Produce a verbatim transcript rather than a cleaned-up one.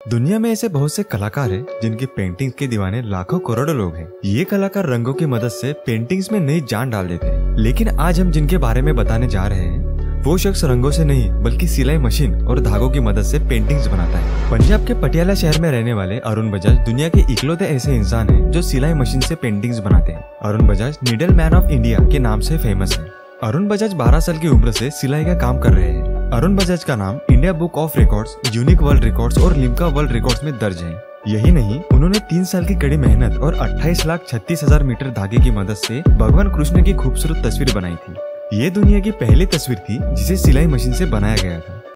दुनिया में ऐसे बहुत से कलाकार हैं जिनकी पेंटिंग्स के दीवाने लाखों करोड़ों लोग हैं। ये कलाकार रंगों की मदद से पेंटिंग्स में नई जान डाल देते हैं। लेकिन आज हम जिनके बारे में बताने जा रहे हैं वो शख्स रंगों से नहीं बल्कि सिलाई मशीन और धागों की मदद से पेंटिंग्स बनाता है। पंजाब के पटियाला शहर में रहने वाले अरुण बजाज दुनिया के इकलौते ऐसे इंसान हैं जो सिलाई मशीन से पेंटिंग्स बनाते हैं। Arun Bajaj needle man of India के नाम से फेमस है। अरुण बजाज बारह साल की उम्र से सिलाई का काम कर रहे हैं। अरुण बजाज का नाम India book of records, unique world records और लिम्का वर्ल्ड रिकॉर्ड्स में दर्ज है। यही नहीं, उन्होंने तीन साल की कड़ी मेहनत और अट्ठाईस लाख छत्तीस हजार मीटर धागे की मदद से भगवान कृष्ण की खूबसूरत तस्वीर बनाई थी। ये दुनिया की पहली तस्वीर थी जिसे सिलाई मशीन से बनाया गया था।